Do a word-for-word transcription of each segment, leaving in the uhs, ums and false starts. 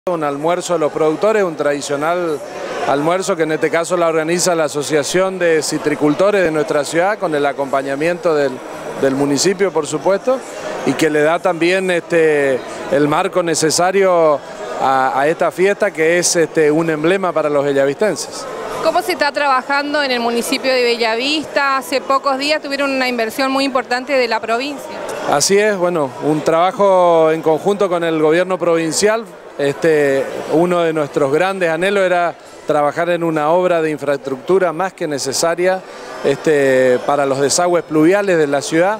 Un almuerzo de los productores, un tradicional almuerzo que en este caso la organiza la Asociación de Citricultores de nuestra ciudad con el acompañamiento del, del municipio, por supuesto, y que le da también este, el marco necesario a, a esta fiesta, que es este, un emblema para los bellavistenses. ¿Cómo se está trabajando en el municipio de Bellavista? Hace pocos días tuvieron una inversión muy importante de la provincia. Así es, bueno, un trabajo en conjunto con el gobierno provincial. Este, uno de nuestros grandes anhelos era trabajar en una obra de infraestructura más que necesaria este, para los desagües pluviales de la ciudad,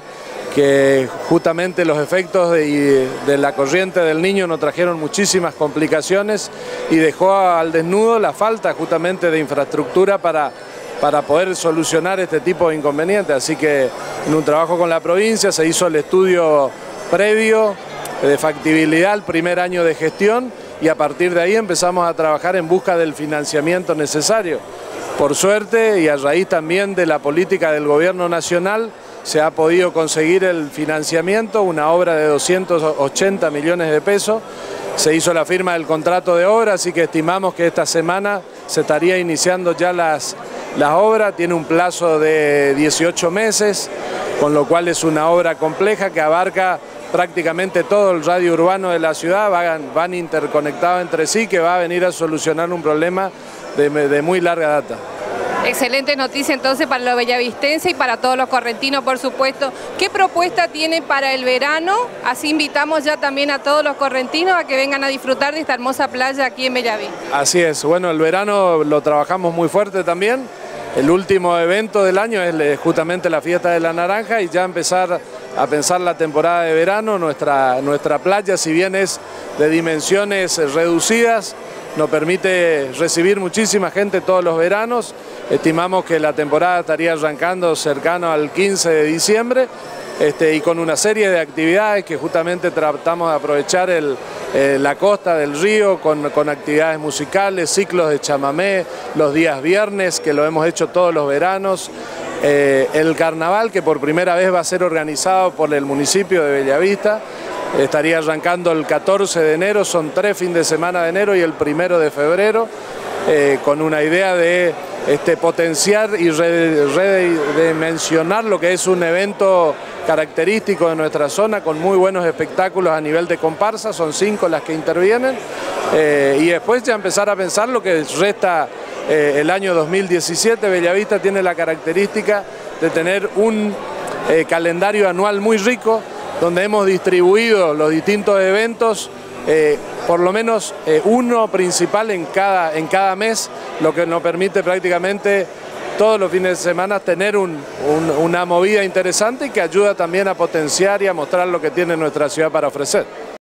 que justamente los efectos de, de la corriente del Niño nos trajeron muchísimas complicaciones y dejó al desnudo la falta justamente de infraestructura para, para poder solucionar este tipo de inconvenientes. Así que en un trabajo con la provincia se hizo el estudio previo de factibilidad el primer año de gestión y a partir de ahí empezamos a trabajar en busca del financiamiento necesario. Por suerte y a raíz también de la política del gobierno nacional se ha podido conseguir el financiamiento, una obra de doscientos ochenta millones de pesos. Se hizo la firma del contrato de obra, así que estimamos que esta semana se estaría iniciando ya las, las obras. Tiene un plazo de dieciocho meses, con lo cual es una obra compleja que abarca prácticamente todo el radio urbano de la ciudad, van, van interconectados entre sí, que va a venir a solucionar un problema de, de muy larga data. Excelente noticia entonces para los bellavistenses y para todos los correntinos, por supuesto. ¿Qué propuesta tiene para el verano? Así invitamos ya también a todos los correntinos a que vengan a disfrutar de esta hermosa playa aquí en Bellavista. Así es, bueno, el verano lo trabajamos muy fuerte también. El último evento del año es justamente la fiesta de la naranja y ya empezar a pensar la temporada de verano. Nuestra, nuestra playa, si bien es de dimensiones reducidas, nos permite recibir muchísima gente todos los veranos. Estimamos que la temporada estaría arrancando cercano al quince de diciembre este, y con una serie de actividades que justamente tratamos de aprovechar el, eh, la costa del río con, con actividades musicales, ciclos de chamamé, los días viernes, que lo hemos hecho todos los veranos. Eh, el carnaval, que por primera vez va a ser organizado por el municipio de Bellavista, estaría arrancando el catorce de enero, son tres fines de semana de enero y el primero de febrero, eh, con una idea de este, potenciar y redimensionar lo que es un evento característico de nuestra zona, con muy buenos espectáculos a nivel de comparsa, son cinco las que intervienen, eh, y después ya empezar a pensar lo que resta eh, el año dos mil diecisiete. Bellavista tiene la característica de tener un eh, calendario anual muy rico, donde hemos distribuido los distintos eventos, eh, por lo menos eh, uno principal en cada, en cada mes, lo que nos permite prácticamente todos los fines de semana tener un, un, una movida interesante y que ayuda también a potenciar y a mostrar lo que tiene nuestra ciudad para ofrecer.